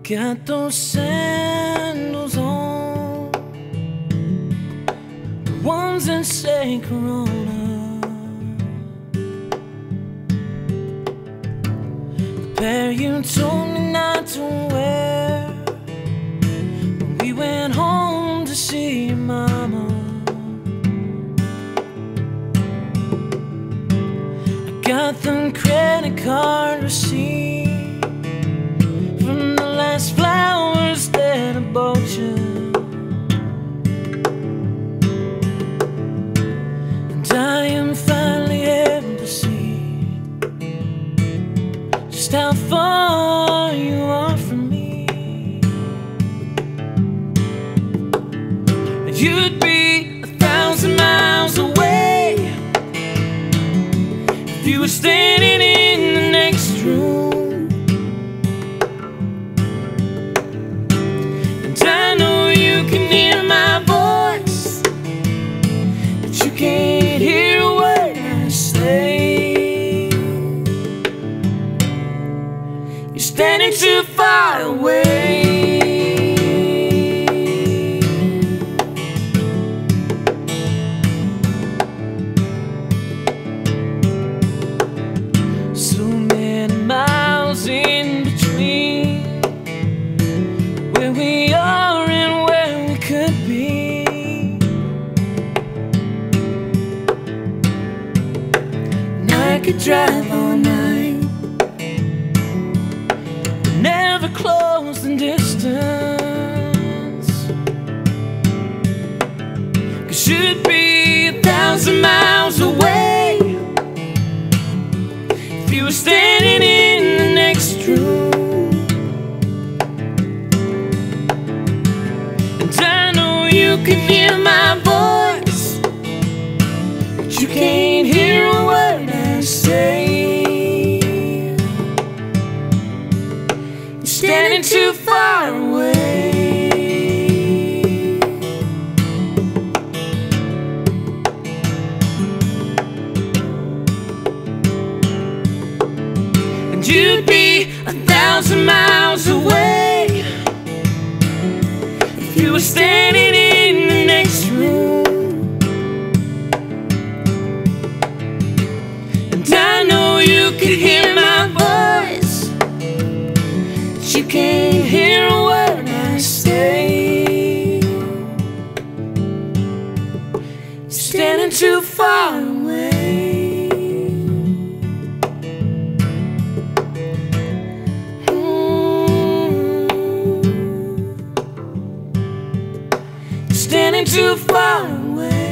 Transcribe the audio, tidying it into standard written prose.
Got those sandals on, the ones that say Corona, the pair you told me not to wear when we went home to see your mama. I got the credit card receipt from the last flowers that I bought you, and I am finally able to see just how far you are from me. You'd be 1,000 miles away if you were standing in the next room. Can't hear a word I say. You're standing too far away. So many miles in between where we are and where we could be. I could drive all night, but never close the distance. 'Cause you'd be 1,000 miles away if you were standing in the next room. And I know you can hear my voice, but you can't hear a word I say. You're standing too far away. And you'd be 1,000 miles away if you were standing in the next room. You can hear my voice, but you can't hear a word I say. You're standing too far away. You're standing too far away.